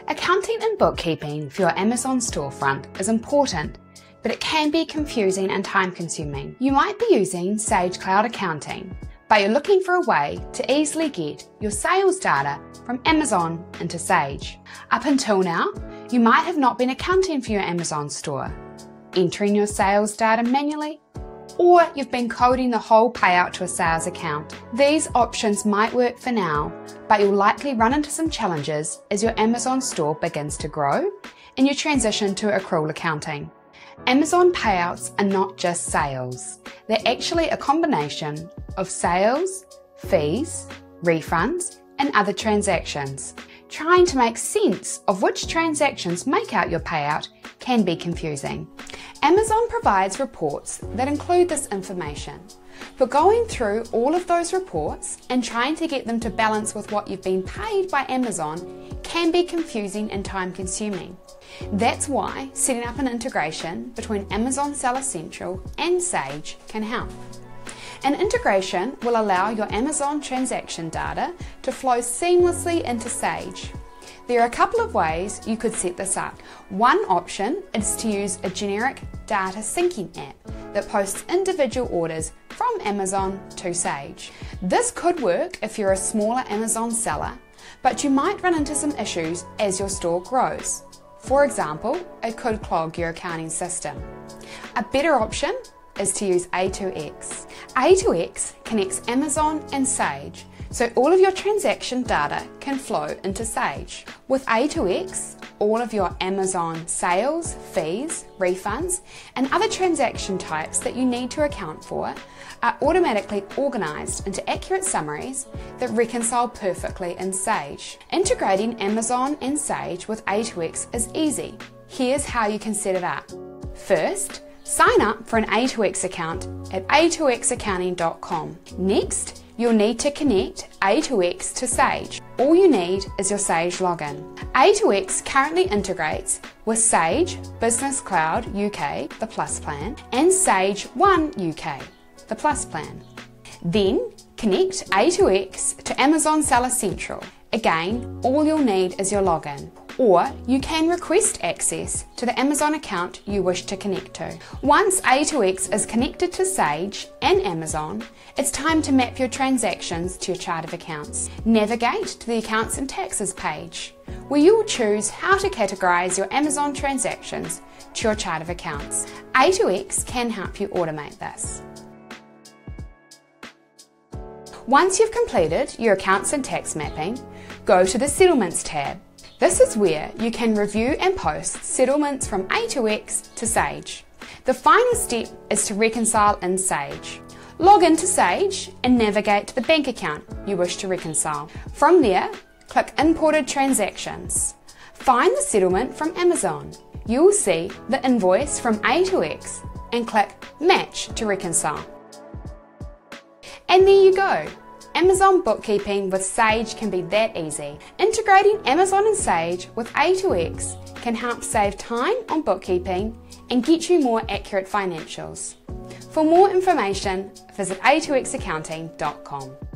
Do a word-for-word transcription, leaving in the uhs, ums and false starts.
Accounting and bookkeeping for your Amazon storefront is important, but it can be confusing and time-consuming. You might be using Sage Cloud Accounting, but you're looking for a way to easily get your sales data from Amazon into Sage. Up until now, you might have not been accounting for your Amazon store, entering your sales data manually, or you've been coding the whole payout to a sales account. These options might work for now, but you'll likely run into some challenges as your Amazon store begins to grow and you transition to accrual accounting. Amazon payouts are not just sales. They're actually a combination of sales, fees, refunds, and other transactions. Trying to make sense of which transactions make out your payout can be confusing. Amazon provides reports that include this information, but going through all of those reports and trying to get them to balance with what you've been paid by Amazon can be confusing and time-consuming. That's why setting up an integration between Amazon Seller Central and Sage can help. An integration will allow your Amazon transaction data to flow seamlessly into Sage. There are a couple of ways you could set this up. One option is to use a generic data syncing app that posts individual orders from Amazon to Sage. This could work if you're a smaller Amazon seller, but you might run into some issues as your store grows. For example, it could clog your accounting system. A better option is to use A two X. A two X connects Amazon and Sage, so all of your transaction data can flow into Sage. With A two X, all of your Amazon sales, fees, refunds, and other transaction types that you need to account for are automatically organised into accurate summaries that reconcile perfectly in Sage. Integrating Amazon and Sage with A two X is easy. Here's how you can set it up. First, sign up for an A two X account at A two X accounting dot com. Next, you'll need to connect A two X to Sage. All you need is your Sage login. A two X currently integrates with Sage Business Cloud U K, the Plus plan, and Sage One U K, the Plus plan. Then, connect A two X to Amazon Seller Central. Again, all you'll need is your login, or you can request access to the Amazon account you wish to connect to. Once A two X is connected to Sage and Amazon, it's time to map your transactions to your chart of accounts. Navigate to the Accounts and Taxes page, where you will choose how to categorize your Amazon transactions to your chart of accounts. A two X can help you automate this. Once you've completed your accounts and tax mapping, go to the Settlements tab. This is where you can review and post settlements from A two X to Sage. The final step is to reconcile in Sage. Log into Sage and navigate to the bank account you wish to reconcile. From there, click Imported Transactions. Find the settlement from Amazon. You will see the invoice from A two X and click Match to reconcile. And there you go! Amazon bookkeeping with Sage can be that easy. Integrating Amazon and Sage with A two X can help save time on bookkeeping and get you more accurate financials. For more information, visit A two X accounting dot com.